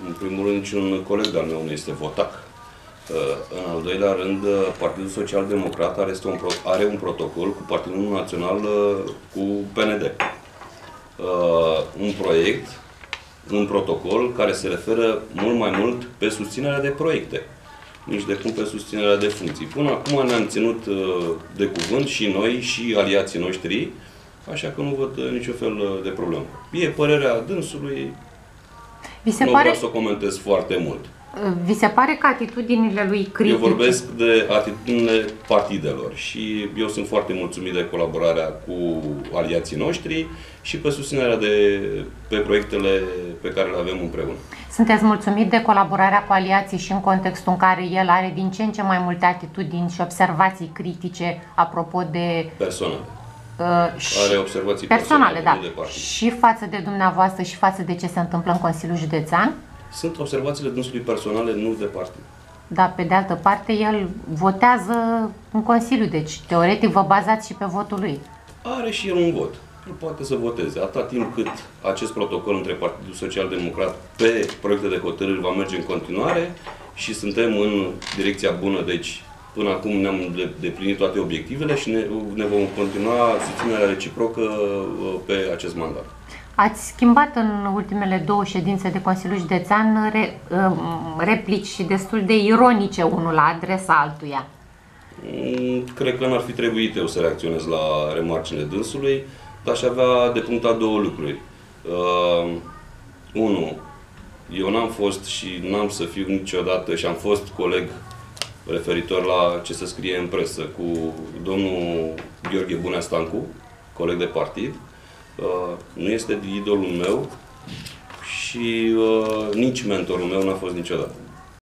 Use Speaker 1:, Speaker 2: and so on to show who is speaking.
Speaker 1: În primul rând, niciun coleg de-al meu nu este votac. În al doilea rând, Partidul Social Democrat are un protocol cu Partidul Național, cu PND. Un proiect, un protocol care se referă mult mai mult pe susținerea de proiecte, nici de cum pe susținerea de funcții. Până acum ne-am ținut de cuvânt și noi și aliații noștri, așa că nu văd niciun fel de problemă. E părerea dânsului, nu vreau să o comentez foarte mult.
Speaker 2: Vi se pare că atitudinile lui critice...
Speaker 1: Eu vorbesc de atitudinile partidelor și eu sunt foarte mulțumit de colaborarea cu aliații noștri și pe susținerea pe proiectele pe care le avem împreună.
Speaker 2: Sunteți mulțumit de colaborarea cu aliații și în contextul în care el are din ce în ce mai multe atitudini și observații critice apropo de...
Speaker 1: Personale. Are observații
Speaker 2: personale, da.
Speaker 1: De partid.
Speaker 2: Și față de dumneavoastră și față de ce se întâmplă în Consiliul Județean?
Speaker 1: Sunt observațiile dânsului personale, nu de partid.
Speaker 2: Dar pe de altă parte, el votează în Consiliu, deci teoretic vă bazați și pe votul lui.
Speaker 1: Are și el un vot. El poate să voteze. Atâta timp cât acest protocol între Partidul Social Democrat pe proiecte de hotărâri va merge în continuare și suntem în direcția bună, deci până acum ne-am deplinit toate obiectivele și ne vom continua susținerea reciprocă pe acest mandat.
Speaker 2: Ați schimbat în ultimele două ședințe de Consiliul Județean replici și destul de ironice unul la adresa altuia.
Speaker 1: Cred că n-ar fi trebuit eu să reacționez la remarcile dânsului, dar aș avea de punctat două lucruri. Unu, eu n-am fost și n-am să fiu niciodată și am fost coleg referitor la ce se scrie în presă cu domnul Gheorghe Bunea Stancu, coleg de partid. Nu este idolul meu și nici mentorul meu n-a fost niciodată.